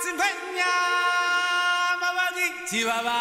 Chihuahua.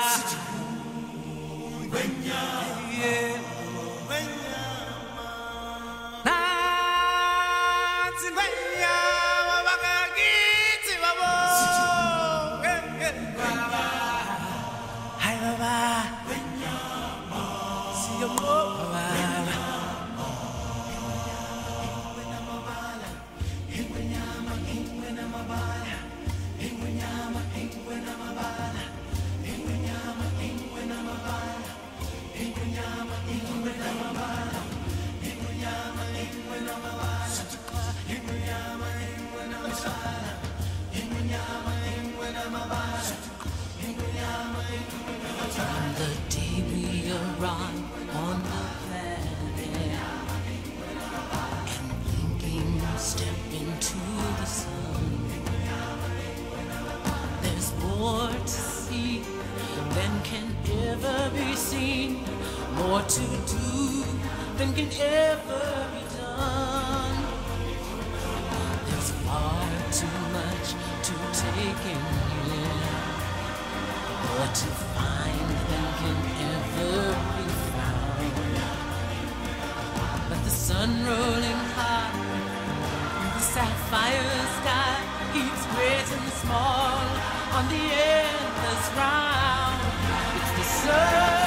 From the day we arrive on the planet and blinking step into the sun, there's more to see than can ever be seen, more to do than can ever be done. There's far too much to take in here, more to find than can ever be found. But the sun rolling high through the sapphire sky keeps great and small on the endless round. It's the sun.